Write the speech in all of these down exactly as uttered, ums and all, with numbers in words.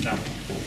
した。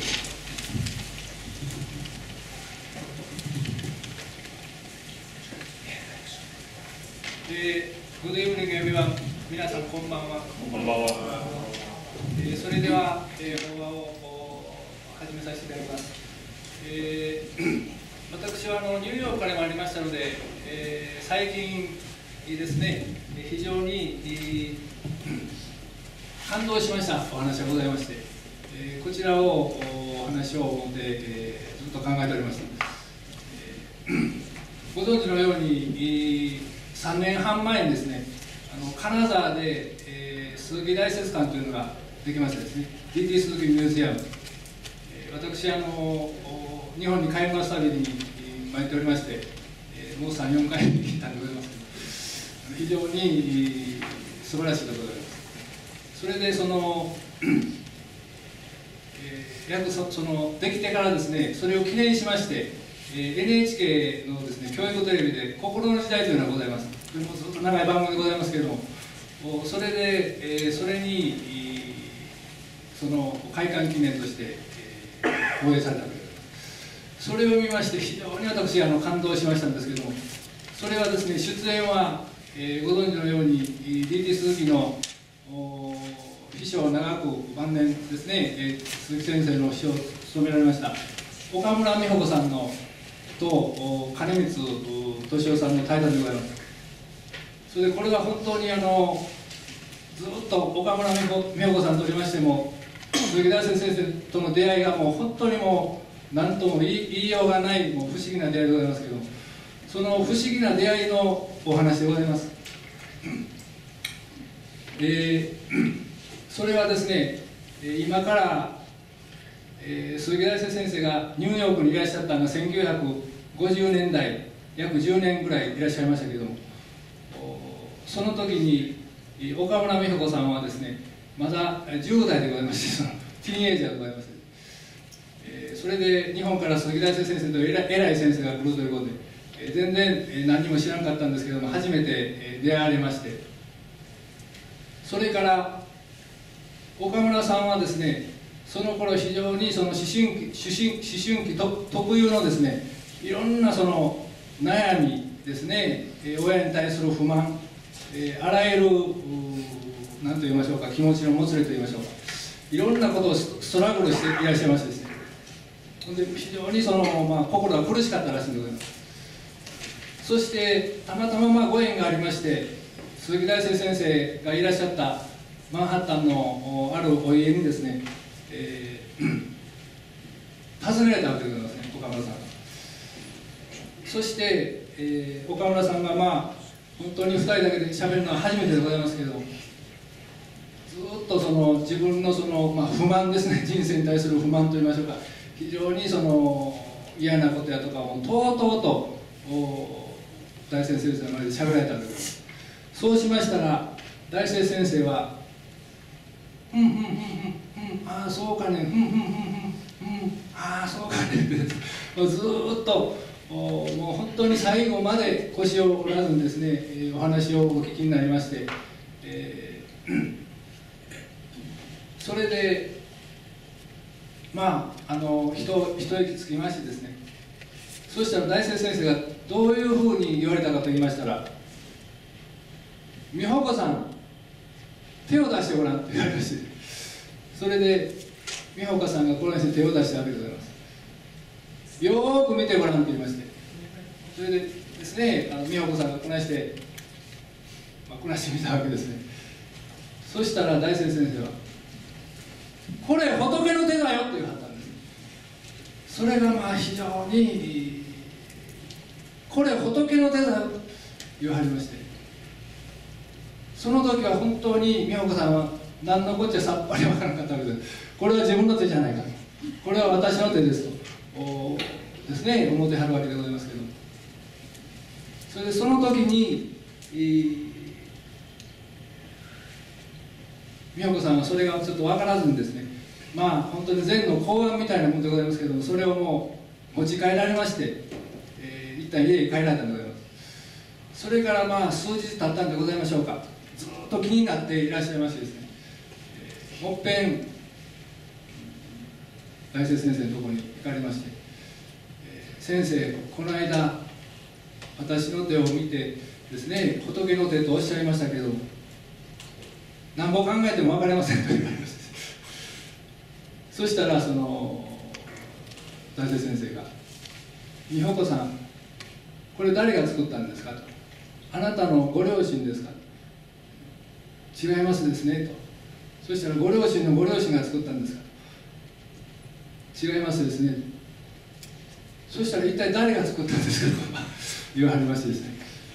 えー、グッドイブニングエブリワン、皆さんこんばんは。 こんばんは。 えー、それでは、えー、法話を始めさせていただきます。えー、私はあのニューヨークからもありましたので、えー、最近ですね、非常に、えー、感動しましたお話がございまして、えー、こちらをお話を思って、えー、ずっと考えておりました。えー、ご存知のように、えーさんねんはん前にですね、あの金沢で、えー、鈴木大拙館というのができましてですね、ディーティー 鈴木ミュージアム、えー、私あの日本に帰りますたびに参っておりまして、えー、もうさん、よんかい来たんでございますけど、非常に素晴らしいでございます。それでその、えー、約 そ, そのできてからですね、それを記念しまして、エヌエイチケー のですね、教育テレビで心の時代というのがございます。これもずっと長い番組でございますけれども、それで、えー、それにその開館記念として、えー、放映されたわけです。それを見まして非常に私あの感動しましたんですけれども、それはですね、出演は、えー、ご存知のように ディーティー 鈴木の秘書を長く晩年ですね、えー、鈴木先生の秘書を務められました岡村美穂子さんのと金光俊夫さんの対談でございます。それでこれは本当にあのずっと岡村美穂子さんとおりましても鈴木大拙先生との出会いがもう本当にもう何とも言い, 言いようがないもう不思議な出会いでございますけど、その不思議な出会いのお話でございます。えー、それはですね、今からえー、鈴木大拙先生がニューヨークにいらっしゃったのがせんきゅうひゃくごじゅうねんだい、約じゅうねんぐらいいらっしゃいましたけれども、その時に岡村美穂子さんはですね、まだじゅうだいでございまして、そのティーンエイジャーでございまして、えー、それで日本から鈴木大拙先生と偉い先生が来るということで、えー、全然何も知らなかったんですけども、初めて出会われまして、それから岡村さんはですね、その頃非常にその思春期、思春思春期特有のですね、いろんなその悩みですね、親に対する不満、あらゆる何と言いましょうか、気持ちのもつれと言いましょうか、いろんなことをストラグルしていらっしゃいましてですね、で非常にその、まあ、心が苦しかったらしいんでございます。そしてたまたままあご縁がありまして、鈴木大拙先生がいらっしゃったマンハッタンのあるお家にですね、えー、訪ねられたわけでございますね、岡村さんが。そして、えー、岡村さんがまあ本当にふたりだけでしゃべるのは初めてでございますけれども、ずっとその自分のその、まあ、不満ですね、人生に対する不満といいましょうか、非常にその嫌なことやとかをとうとうと大拙先生の前でしゃべられたわけです。そうしましたら大拙先生は「うんうんうんうんうんああそうかねうんうんうんうんうんああそうかね」ってずーっともう本当に最後まで腰を折らずにですね、えー、お話をお聞きになりまして、えー、それでまああの一一息つきましてですね、そしたら大拙先生がどういうふうに言われたかと言いましたら「美穂子さん手を出してごらん」って言われまして、それで美穂子さんがこの人に手を出したわけでございます。よーく見てごらんって言いまして、それでですね、あの美穂子さんがこなして、まあ、こなしてみたわけですね。そしたら大拙先生は「これ仏の手だよ」って言わはったんです。それがまあ非常に「これ仏の手だよ」と言わはりまして、その時は本当に美穂子さんは何のこっちゃさっぱり分からなかったわけです。これは自分の手じゃないかと、これは私の手ですとですね、思ってはるわけでございますけど、それでその時に、えー、美穂子さんはそれがちょっと分からずにですね、まあ本当に禅の講案みたいなものでございますけども、それをもう持ち帰られまして、えー、一旦家に帰られたんでございます。それからまあ数日経ったんでございましょうか、ずっと気になっていらっしゃいましてですね、もっぺん大拙先生のところに行かれまして、えー、先生この間私の手を見てですね、仏の手とおっしゃいましたけど、何ぼ考えても分かりませんと言われました。そしたらその大拙先生が「美穂子さん、これ誰が作ったんですか?」と「あなたのご両親ですか?」「違いますですね」と「そしたらご両親のご両親が作ったんですか?」「違いますですね」そしたら一体誰が作ったんですかと言われましてですね、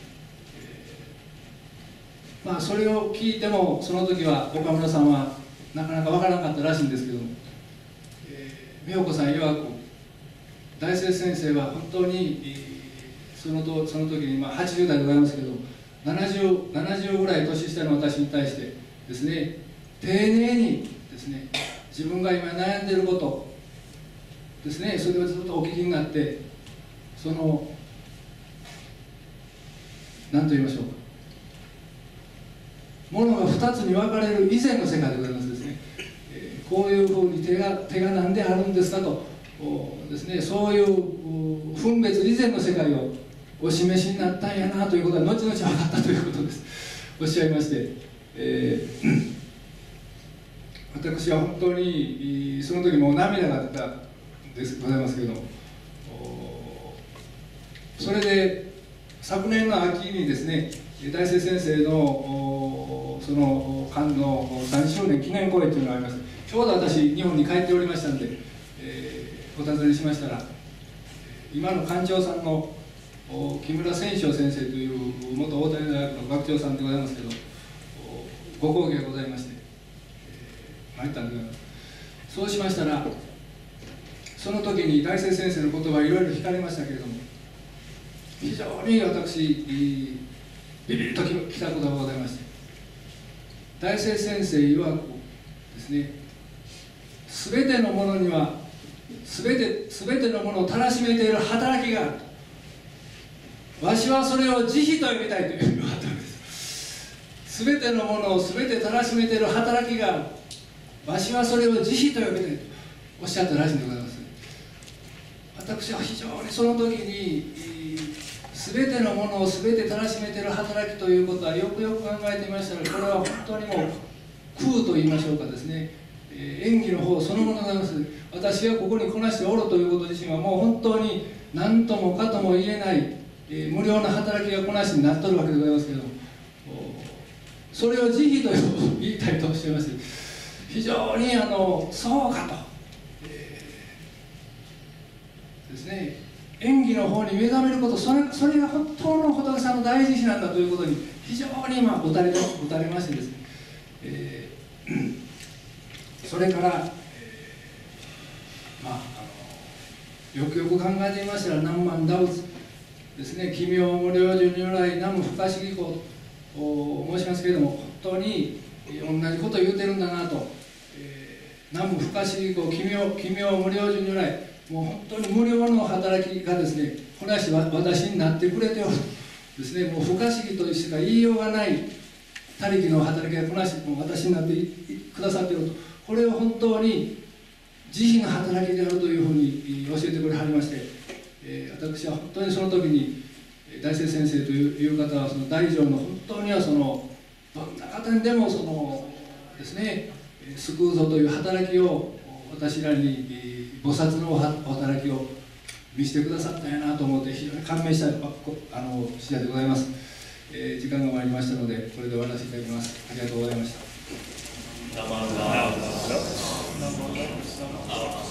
えー、まあそれを聞いてもその時は岡村さんはなかなか分からなかったらしいんですけども、美穂子さん曰く大拙先生は本当にそのとその時に、まあ、はちじゅう代でございますけどななじゅう、ななじゅうぐらい年下の私に対してですね、丁寧にですね、自分が今悩んでいることですね、それをずっとお聞きになって、その何と言いましょうか、ものがふたつに分かれる以前の世界でございますですね、えー、こういうふうに手が手が何であるんですかとですね、そういう分別以前の世界をお示しになったんやなということは後々分かったということですおっしゃいまして、えー、私は本当にその時もう涙が出たですございますけど、それで昨年の秋にですね、大拙先生のその館のさんしゅうねん記念公演というのがあります。ちょうど私日本に帰っておりましたので、えー、お尋ねしましたら、今の館長さんの木村千正先生という元大谷大学の学長さんでございますけど、ご講義がございまして、えー、参ったんでございます。そうしましたら、その時に大拙先生の言葉いろいろ聞かれましたけれども、非常に私ビビッときたことがございまして、大拙先生曰くですね、すべてのものにはすべてすべてのものをたらしめている働きがあると、わしはそれを慈悲と呼びたいというふうに言われたんです。すべてのものをすべてたらしめている働きがある、わしはそれを慈悲と呼びたいとおっしゃったらしいんでございます。私は非常にその時に全てのものを全てたらしめている働きということはよくよく考えてみましたら、これは本当にもう空と言いましょうかですね、えー、演技の方そのものでございます。私がここにこなしておるということ自身はもう本当に何ともかとも言えない、えー、無料な働きがこなしになっとるわけでございますけども、それを慈悲と言いたいとおっしゃいまして、非常にあのそうかと、えー、ですね、演技の方に目覚めること、それ、それが本当の仏さんの大慈悲なんだということに非常に今打たれ、打たれましてですね、えー、それから、えー、まあ、あのよくよく考えてみましたら、南蛮打仏ですね、奇妙無量寿如来南無不可思議語と申しますけれども、本当に同じことを言うてるんだなと、えー、南無不可思議語奇妙、奇妙無量寿如来、もう本当に無料の働きがですね、こなし私になってくれておるですね、もう不可思議としか言いようがない他力の働きがこなし、もう私になってくださっていると、これを本当に慈悲の働きであるというふうに教えてくれはりまして、えー、私は本当にその時に大拙先生という方はその大乗の本当にはそのどんな方にでもそのですね、救うぞという働きを私らに菩薩のお働きを見せてくださったんやなと思って非常に感銘したあの次第でございます、えー、時間が参りましたのでこれで終わらせていただきます。ありがとうございました。